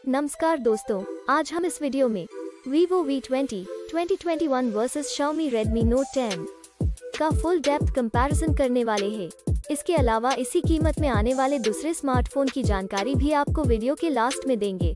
नमस्कार दोस्तों, आज हम इस वीडियो में Vivo V20 2021 versus Xiaomi Redmi Note 10 का फुल डेप्थ कंपैरिजन करने वाले हैं। इसके अलावा इसी कीमत में आने वाले दूसरे स्मार्टफोन की जानकारी भी आपको वीडियो के लास्ट में देंगे।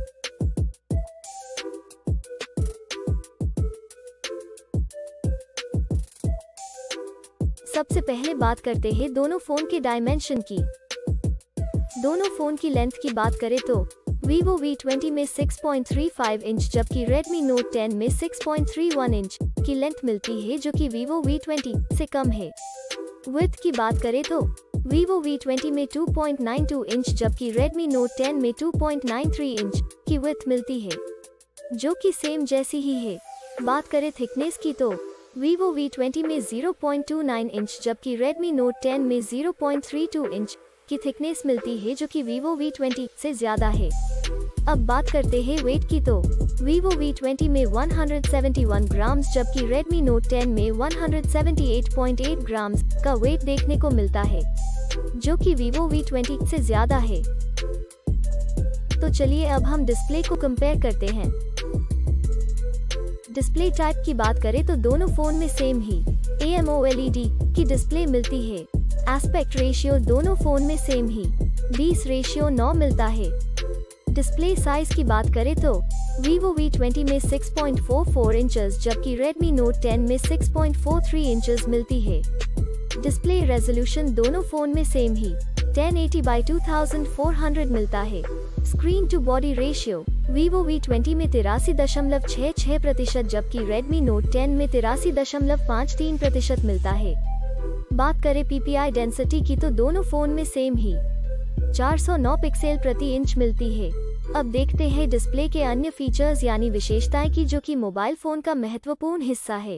सबसे पहले बात करते हैं दोनों फोन के डायमेंशन की। दोनों फोन की लेंथ की बात करें तो Vivo V20 में 6.35 इंच जबकि Redmi Note 10 में 6.31 इंच की लेंथ मिलती है, जो कि Vivo V20 से कम है। विड्थ की बात करें तो Vivo V20 में 2.92 इंच जबकि Redmi Note 10 में 2.93 इंच की विड्थ मिलती है, जो कि सेम जैसी ही है। बात करें थिकनेस की तो Vivo V20 में 0.29 इंच जबकि Redmi Note 10 में 0.32 इंच की थिकनेस मिलती है, जो कि Vivo V20 से ज्यादा है। अब बात करते हैं वेट की तो Vivo V20 में 171 ग्राम्स जबकि Redmi Note 10 में 178.8 ग्राम्स का वेट देखने को मिलता है, जो कि Vivo V20 से ज्यादा है। तो चलिए अब हम डिस्प्ले को कंपेयर करते हैं। डिस्प्ले टाइप की बात करें तो दोनों फोन में सेम ही AMOLED की डिस्प्ले मिलती है। एस्पेक्ट रेशियो दोनों फोन में सेम ही 20:9 मिलता है। डिस्प्ले साइज की बात करें तो Vivo V20 में 6.44 इंचेस जबकि Redmi Note 10 में 6.43 इंचेस मिलती है। डिस्प्ले रेजोल्यूशन दोनों फोन में सेम ही 1080x2400 मिलता है। Screen to body ratio Vivo V20 में 83.66% जबकि Redmi Note 10 में 83.53% मिलता है। बात करें PPI डेंसिटी की तो दोनों फोन में सेम ही 409 पिक्सल प्रति इंच मिलती है। अब देखते हैं डिस्प्ले के अन्य फीचर्स यानी विशेषताएं की, जो कि मोबाइल फोन का महत्वपूर्ण हिस्सा है।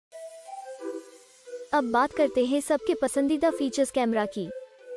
अब बात करते हैं सबके पसंदीदा फीचर्स कैमरा की।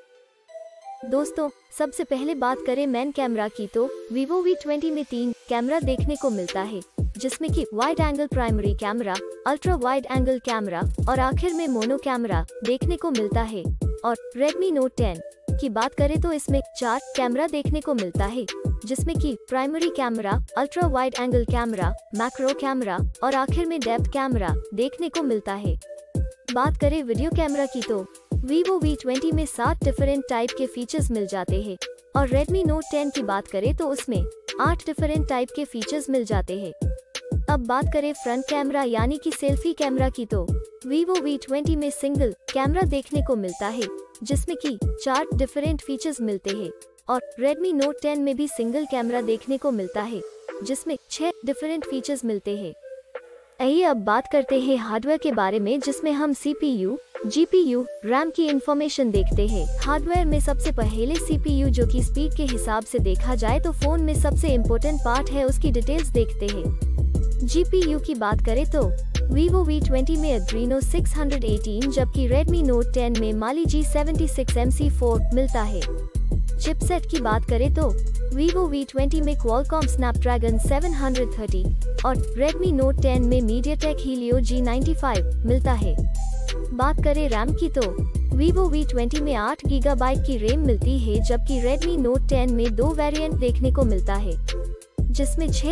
दोस्तों, सबसे पहले बात करें मेन कैमरा की तो Vivo V20 में 3 कैमरा देखने को मिलता है, जिसमें कि wide angle primary camera, ultra wide angle camera और आखिर में मोनो कैमरा देखने को मिलता है। और Redmi Note 10 की बात करें तो इसमें 4 कैमरा देखने को मिलता है, जिसमें कि primary camera, ultra wide angle camera, macro camera और आखिर में डेप्थ कैमरा देखने को मिलता है। बात करें वीडियो कैमरा की तो Vivo V20 में 7 डिफरेंट टाइप के फीचर्स मिल जाते हैं और Redmi Note 10 की बात करें तो उसमें 8 डिफरेंट टाइप के फीचर्स मिल जाते हैं। अब बात करें फ्रंट कैमरा यानी कि सेल्फी कैमरा की तो Vivo V20 में सिंगल कैमरा देखने को मिलता है, जिसमें कि 4 डिफरेंट फीचर्स मिलते हैं और Redmi Note 10 में भी सिंगल कैमरा देखने को मिलता है, जिसमें 6 डिफरेंट फीचर्स मिलते हैं। आइए अब बात करते हैं हार्डवेयर के बारे में, जिसमें हम CPU, GPU, RAM की इंफॉर्मेशन देखते हैं। हार्डवेयर में सबसे पहले CPU, जो कि स्पीड के हिसाब से देखा जाए तो फोन में सबसे इम्पोर्टेंट पार्ट है, उसकी डिटेल्स देखते हैं। GPU की बात करें तो Vivo V20 में Adreno 618 जबकि Redmi Note 10 में Mali G76 MC4 मिलता है। चिपसेट की बात करें तो Vivo V20 में Qualcomm Snapdragon 730 और Redmi Note 10 में MediaTek Helio G95 मिलता है। बात करें रैम की तो Vivo V20 में 8 GB की रैम मिलती है जबकि Redmi Note 10 में 2 वेरिएंट देखने को मिलता है, जिसमें 6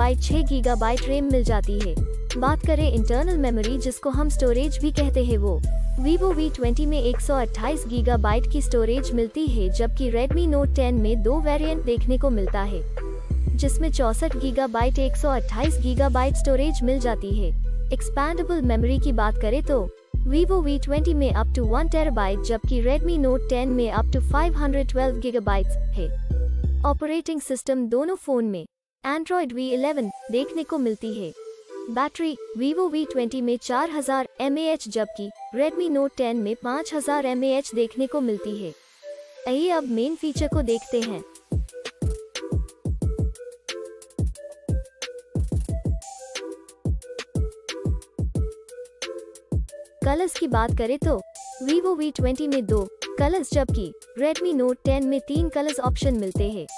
GB रैम मिल जाती है। बात करें इंटरनल मेमोरी, जिसको हम स्टोरेज भी कहते हैं, वो Vivo V20 में 128 GB की स्टोरेज मिलती है जबकि Redmi Note 10 में 2 वेरिएंट देखने को मिलता है, जिसमें 64 GB 128 GB स्टोरेज मिल जाती है। एक्सपैंडेबल मेमोरी की बात करें तो Vivo V20 में अप टू 1 TB जबकि Redmi Note 10 में अप टू 512 GB है। ऑपरेटिंग सिस्टम दोनों फोन में Android V11 देखने को मिलती है। बैटरी Vivo V20 में 4000 mAh जबकि Redmi Note 10 में 5000 mAh देखने को मिलती है। आइए अब मेन फीचर को देखते हैं। कलर्स की बात करें तो Vivo V20 में 2 कलर्स जबकि Redmi Note 10 में 3 कलर्स ऑप्शन मिलते हैं।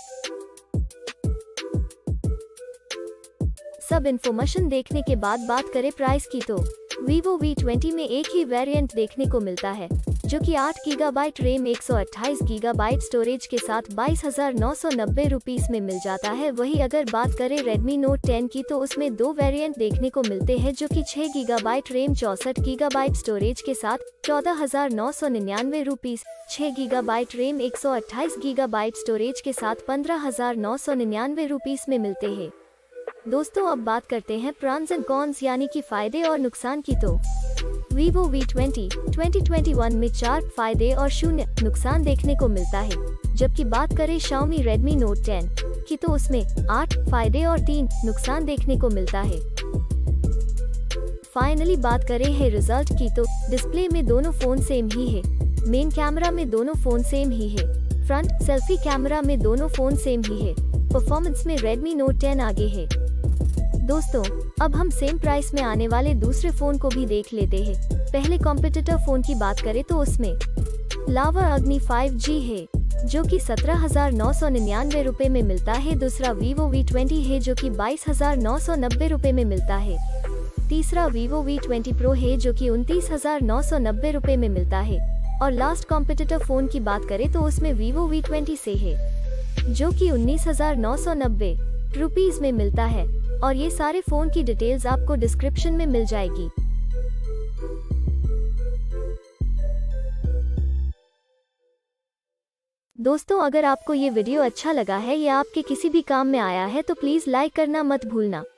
सब इन्फॉर्मेशन देखने के बाद बात करें प्राइस की तो Vivo V20 में एक ही वेरिएंट देखने को मिलता है, जो कि 8 गीगाबाइट रैम 128 गीगाबाइट स्टोरेज के साथ 22,990 रुपीस में मिल जाता है। वही अगर बात करें Redmi Note 10 की तो उसमें 2 वेरिएंट देखने को मिलते हैं, जो कि 6 गीगाबाइट रैम 64 गीगाबाइट स्टोरेज के साथ 14,999 rupees, 6 gigabyte RAM 128 gigabyte storage के साथ 15,999 रुपीस में मिलते हैं। दोस्तों अब बात करते हैं प्रॉन्स एंड कॉन्स यानी कि फायदे और नुकसान की। तो Vivo V20 2021 में 4 फायदे और 0 नुकसान देखने को मिलता है, जबकि बात करें Xiaomi Redmi Note 10 की तो उसमें 8 फायदे और 3 नुकसान देखने को मिलता है। फाइनली बात करें है रिजल्ट की तो डिस्प्ले में दोनों फोन सेम ही है, मेन कैमरा में दोनों फोन सेम ही है, फ्रंट सेल्फी कैमरा में दोनों फोन सेम ही है, परफॉर्मेंस में Redmi Note 10 आगे है। दोस्तों अब हम सेम प्राइस में आने वाले दूसरे फोन को भी देख लेते हैं। पहले कॉम्पिटिटर फोन की बात करें तो उसमें Lava Agni 5G है, जो कि 17,999 रुपए में मिलता है। दूसरा Vivo V20 है, जो कि 22,990 रुपए में मिलता है। तीसरा Vivo V20 Pro है, जो कि 29,990 रुपए में मिलता है। और लास्ट कॉम्पिटिटर फोन की बात करें तो उसमें Vivo V20 से है, जो कि 19,990 रुपीस में मिलता है। और ये सारे फोन की डिटेल्स आपको डिस्क्रिप्शन में मिल जाएगी। दोस्तों अगर आपको ये वीडियो अच्छा लगा है या आपके किसी भी काम में आया है तो प्लीज लाइक करना मत भूलना।